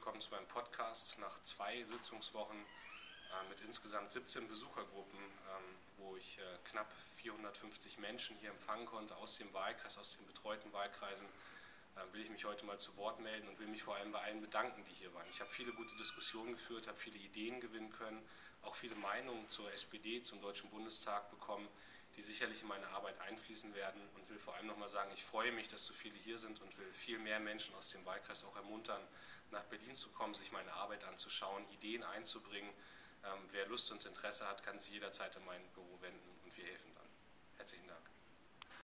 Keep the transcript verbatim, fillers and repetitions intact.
willkommen zu meinem Podcast nach zwei Sitzungswochen äh, mit insgesamt siebzehn Besuchergruppen, ähm, wo ich äh, knapp vierhundertfünfzig Menschen hier empfangen konnte aus dem Wahlkreis, aus den betreuten Wahlkreisen. Äh, will ich mich heute mal zu Wort melden und will mich vor allem bei allen bedanken, die hier waren. Ich habe viele gute Diskussionen geführt, habe viele Ideen gewinnen können, auch viele Meinungen zur S P D, zum Deutschen Bundestag bekommen, die sicherlich in meine Arbeit einfließen werden, und will vor allem nochmal sagen, ich freue mich, dass so viele hier sind und will viel mehr Menschen aus dem Wahlkreis auch ermuntern, nach Berlin zu kommen, sich meine Arbeit anzuschauen, Ideen einzubringen. Ähm, wer Lust und Interesse hat, kann sich jederzeit an mein Büro wenden und wir helfen dann. Herzlichen Dank.